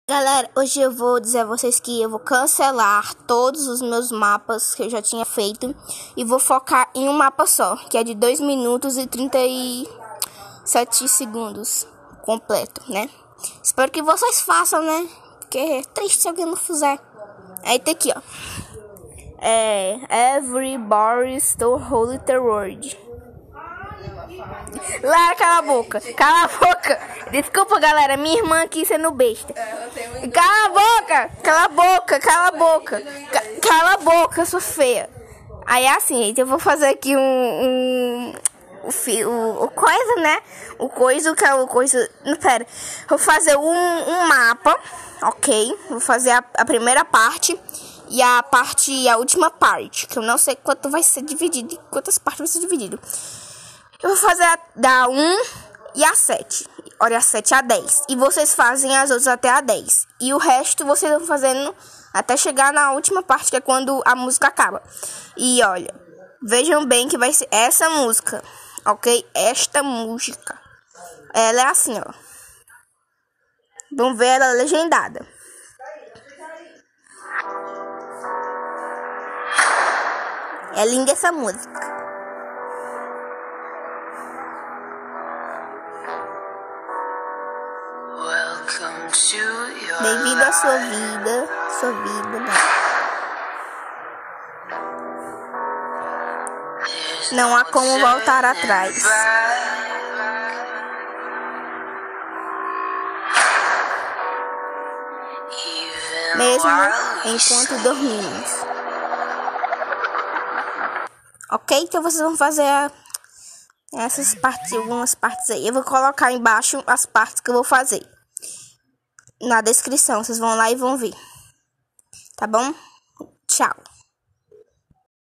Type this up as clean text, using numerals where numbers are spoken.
Galera, hoje eu vou dizer a vocês que eu vou cancelar todos os meus mapas que eu já tinha feito e vou focar em um mapa só, que é de 2 minutos e 37 segundos completo, né? Espero que vocês façam, né? Porque é triste se alguém não fizer. Aí tem aqui, ó. Everybody's to Holy the World. Lara, cala a boca. Cala a boca. Desculpa, galera. Minha irmã aqui sendo besta. Cala a boca. Cala a boca. Cala a boca. Cala a boca, sua feia. Aí é assim, gente. Eu vou fazer aqui o coisa, né? O coisa, que é o coisa... Não, pera. Vou fazer um mapa, ok? Vou fazer a primeira parte e a última parte. Que eu não sei quanto vai ser dividido e quantas partes vai ser dividido. Eu vou fazer da 1 e a 7. Olha, a 7 a 10. E vocês fazem as outras até a 10. E o resto vocês vão fazendo até chegar na última parte, que é quando a música acaba. E olha, vejam bem que vai ser essa música, ok? Esta música. Ela é assim, ó. Vamos ver ela legendada. É linda essa música. Bem-vindo à sua vida, né? Não há como voltar atrás. Mesmo enquanto dormimos. Ok? Então vocês vão fazer essas partes, algumas partes aí. Eu vou colocar embaixo as partes que eu vou fazer na descrição. Vocês vão lá e vão ver. Tá bom? Tchau.